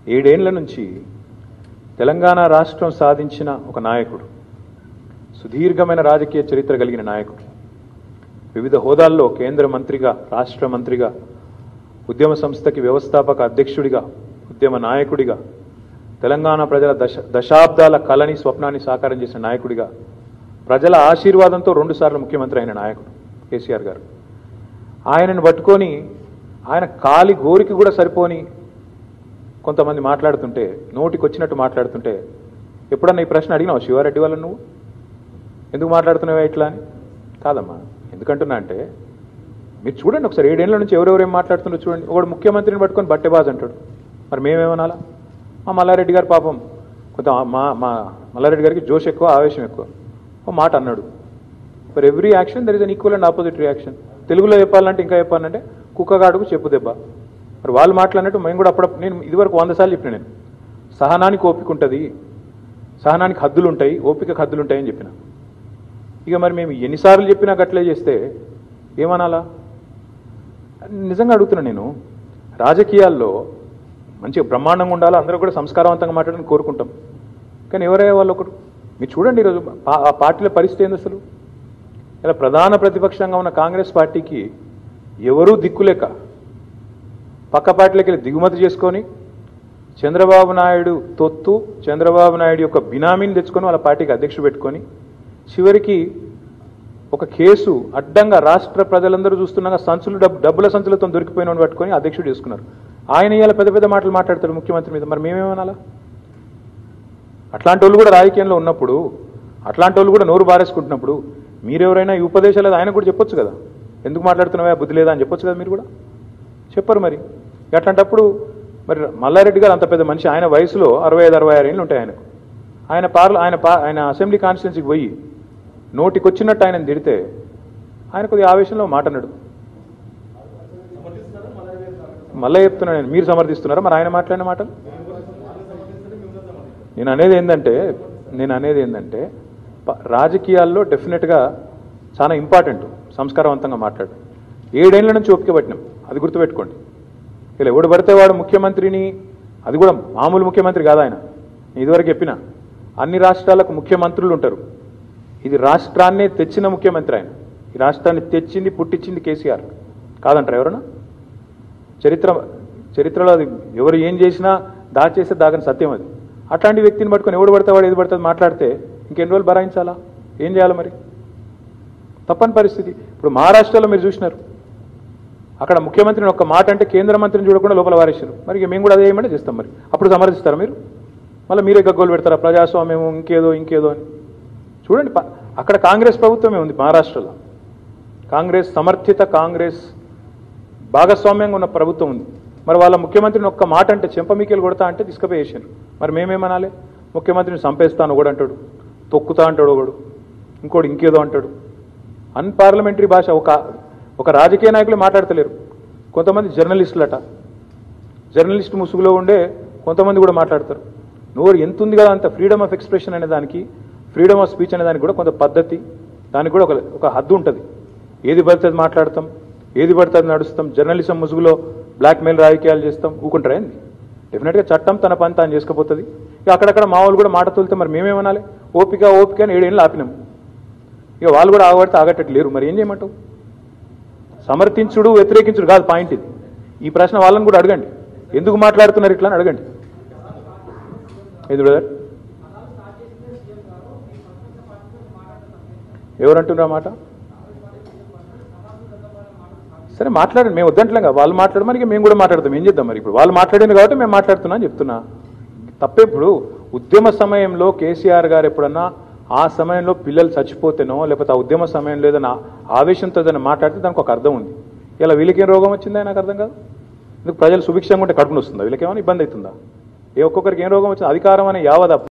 ఏడేళ్ల నుంచి తెలంగాణ రాష్ట్రం సాధించిన ఒక నాయకుడు, సుదీర్ఘమైన రాజకీయ చరిత్ర కలిగిన నాయకుడు, వివిధ హోదాల్లో కేంద్ర మంత్రిగా, రాష్ట్ర మంత్రిగా, ఉద్యమ సంస్థకి వ్యవస్థాపక అధ్యక్షుడిగా, ఉద్యమ నాయకుడిగా, తెలంగాణ ప్రజల దశాబ్దాల కళని స్వప్నాన్ని సాకారం చేసిన నాయకుడిగా, ప్రజల ఆశీర్వాదంతో 2 సార్లు ముఖ్యమంత్రి అయిన నాయకుడు కేసీఆర్ గారు. ఆయనను పట్టుకొని ఆయన కాలి గోరికి కూడా సరిపోని కొంతమంది మాట్లాడుతుంటే, నోటికి వచ్చినట్టు మాట్లాడుతుంటే, ఎప్పుడన్నా ఈ ప్రశ్న అడిగినావు శివారెడ్డి వాళ్ళని నువ్వు ఎందుకు మాట్లాడుతున్నావా ఇట్లా అని? కాదమ్మా. ఎందుకంటున్నా అంటే మీరు చూడండి ఒకసారి, 7 ఏళ్ల నుంచి ఎవరెవరేం మాట్లాడుతున్నారో చూడండి. ఒకడు ముఖ్యమంత్రిని పట్టుకొని బట్టెబాజ్ అంటాడు. మరి మేమేమనాలా? మా మల్లారెడ్డి గారు పాపం కొంత మా మల్లారెడ్డి గారికి జోష్ ఎక్కువ, ఆవేశం ఎక్కువ. ఓ మాట అన్నాడు. For every action there is an equal and opposite reaction. తెలుగులో చెప్పాలంటే ఇంకా చెప్పాలంటే కుక్కగాడుకు చెప్పు దెబ్బ. మరి వాళ్ళు మాట్లాడినట్టు మేము కూడా నేను ఇదివరకు 100 సార్లు చెప్పిన, నేను సహనానికి ఓపిక ఉంటుంది, సహనానికి హద్దులు ఉంటాయి, ఓపికకు హద్దులు ఉంటాయని చెప్పిన. ఇక మరి మేము ఎన్నిసార్లు చెప్పినా గట్లే చేస్తే ఏమనాలా? నిజంగా అడుగుతున్నా నేను. రాజకీయాల్లో మంచిగా బ్రహ్మాండంగా ఉండాలి, అందరూ కూడా సంస్కారవంతంగా మాట్లాడని కోరుకుంటాం. కానీ ఎవరయ్యే వాళ్ళు ఒకరు మీరు చూడండి. ఈరోజు ఆ పార్టీల పరిస్థితి ఏంది అసలు? ఇలా ప్రధాన ప్రతిపక్షంగా ఉన్న కాంగ్రెస్ పార్టీకి ఎవరూ దిక్కులేక పక్క పార్టీలకి వెళ్ళి దిగుమతి చేసుకొని చంద్రబాబు నాయుడు తొత్తు, చంద్రబాబు నాయుడు యొక్క బినామీని తెచ్చుకొని వాళ్ళ పార్టీకి అధ్యక్షుడు పెట్టుకొని చివరికి ఒక కేసు అడ్డంగా రాష్ట్ర ప్రజలందరూ చూస్తున్నాగా సంచులు డబ్బుల సంచులతో దొరికిపోయిన పట్టుకొని అధ్యక్షుడు చేసుకున్నారు. ఆయన ఇవాళ పెద్ద పెద్ద మాటలు మాట్లాడతాడు ముఖ్యమంత్రి మీద. మరి మేమేమనాలా? అట్లాంటి వాళ్ళు కూడా రాజకీయంలో ఉన్నప్పుడు, అట్లాంటి వాళ్ళు కూడా నోరు బారేసుకుంటున్నప్పుడు మీరెవరైనా ఈ ఉపదేశాలు ఆయన కూడా చెప్పొచ్చు కదా. ఎందుకు మాట్లాడుతున్నావా, బుద్ధి లేదా అని చెప్పొచ్చు కదా. మీరు కూడా చెప్పరు. మరి అట్లాంటప్పుడు మరి మల్లారెడ్డి గారు అంత పెద్ద మనిషి, ఆయన వయసులో 65-66 ఏళ్ళు ఉంటాయి ఆయనకు. ఆయన అసెంబ్లీ కాన్స్టిట్యున్సీకి పోయి నోటికొచ్చినట్టు ఆయన తిడితే ఆయన కొద్దిగా ఆవేశంలో మాట అన్నాడు. మళ్ళీ చెప్తున్నా నేను, మీరు సమర్థిస్తున్నారా మరి ఆయన మాట్లాడిన మాటలు? నేను అనేది ఏంటంటే రాజకీయాల్లో డెఫినెట్గా చాలా ఇంపార్టెంట్ సంస్కారవంతంగా మాట్లాడు. 7 ఏళ్ల నుంచి ఓపిక పట్టినాం, అది గుర్తుపెట్టుకోండి. ఇలా ఎవడు పడితే వాడు ముఖ్యమంత్రిని, అది కూడా మామూలు ముఖ్యమంత్రి కాదు ఆయన. ఇదివరకు చెప్పిన అన్ని రాష్ట్రాలకు ముఖ్యమంత్రులు ఉంటారు. ఇది రాష్ట్రాన్నే తెచ్చిన ముఖ్యమంత్రి ఆయన. ఈ రాష్ట్రాన్ని తెచ్చింది, పుట్టించింది కేసీఆర్ కాదంటారు ఎవరన్నా? చరిత్రలో అది ఎవరు ఏం చేసినా దాచేస్తే దాగని సత్యం అది. అట్లాంటి వ్యక్తిని పట్టుకొని ఎవడు పడితే వాడు ఏది పడుతుంది మాట్లాడితే ఇంకెన్ని రోజులు భరాయించాలా? ఏం చేయాలి మరి? తప్పని పరిస్థితి. ఇప్పుడు మహారాష్ట్రలో మీరు చూసినారు, అక్కడ ముఖ్యమంత్రిని ఒక్క మాట అంటే కేంద్ర మంత్రిని చూడకుండా లోపల వారేశారు. మరి మేము కూడా అదే ఏమంటే చేస్తాం. మరి అప్పుడు సమర్థిస్తారా మీరు? మళ్ళీ మీరే గగ్గోలు పెడతారా ప్రజాస్వామ్యం ఇంకేదో అని? చూడండి, అక్కడ కాంగ్రెస్ ప్రభుత్వమే ఉంది. మహారాష్ట్రలో కాంగ్రెస్ సమర్థిత, కాంగ్రెస్ భాగస్వామ్యంగా ఉన్న ప్రభుత్వం ఉంది. మరి వాళ్ళ ముఖ్యమంత్రిని ఒక్క మాట అంటే చెంపమీకెళ్ళి కొడతా అంటే తీసుకుపోయి వేసారు. మరి మేమేమనాలి? ముఖ్యమంత్రిని చంపేస్తాను ఒకడు అంటాడు, తొక్కుతా అంటాడు ఒకడు, ఇంకోటి ఇంకేదో అంటాడు. అన్పార్లమెంటరీ భాష. ఒక రాజకీయ నాయకులు మాట్లాడతలేరు, కొంతమంది జర్నలిస్టులట. జర్నలిస్ట్ ముసుగులో ఉండే కొంతమంది కూడా మాట్లాడతారు. నోరు ఎంత ఉంది కదా, అంత ఫ్రీడమ్ ఆఫ్ ఎక్స్ప్రెషన్ అనే దానికి, ఫ్రీడమ్ ఆఫ్ స్పీచ్ అనే దానికి కూడా కొంత పద్ధతి, దానికి కూడా ఒక హద్దు ఉంటుంది. ఏది పడితే అది మాట్లాడతాం, ఏది పడితే అది నడుస్తాం. జర్నలిజం ముసుగులో బ్లాక్మెయిల్ రాజకీయాలు చేస్తాం, ఊకుంటారా ఏంది? డెఫినెట్గా చట్టం తన పని తాను చేసుకుపోతుంది. ఇక అక్కడక్కడ మా వాళ్ళు కూడా మాట తోలితే మరి మేమేమనాలి? ఓపిక అని 7 ఏళ్ళు ఆపినాం. ఇక వాళ్ళు కూడా ఆగబడితే ఆగట్టట్టు లేరు. మరి ఏం చేయమంటావు? సమర్థించుడు వ్యతిరేకించుడు కాదు పాయింట్ ఇది. ఈ ప్రశ్న వాళ్ళని కూడా అడగండి, ఎందుకు మాట్లాడుతున్నారు ఇట్లా అని అడగండి. ఇది బ్రదర్ ఎవరంటున్నారు మాట? సరే మాట్లాడండి, మేము వద్దంటలేం కదా. వాళ్ళు మాట్లాడమని మేము కూడా మాట్లాడతాం. ఏం చేద్దాం మరి? ఇప్పుడు వాళ్ళు మాట్లాడింది కాబట్టి మేము మాట్లాడుతున్నా అని చెప్తున్నా. తప్పేప్పుడు ఉద్యమ సమయంలో కేసీఆర్ గారు ఎప్పుడన్నా ఆ సమయంలో పిల్లలు చచ్చిపోతేనో, లేకపోతే ఆ ఉద్యమ సమయంలో ఏదైనా ఆవేశంతో ఏదైనా మాట్లాడితే దానికి ఒక అర్థం ఉంది. ఇలా వీళ్ళకేం రోగం వచ్చిందా నాకు అర్థం కాదు. ఎందుకు ప్రజలు సుభిక్షంగా ఉంటే కడుపుని వస్తుందా? వీళ్ళకేమైనా ఇబ్బంది అవుతుందా? ఒక్కొక్కరికి ఏం రోగం వచ్చింది? అధికారం అనే యావద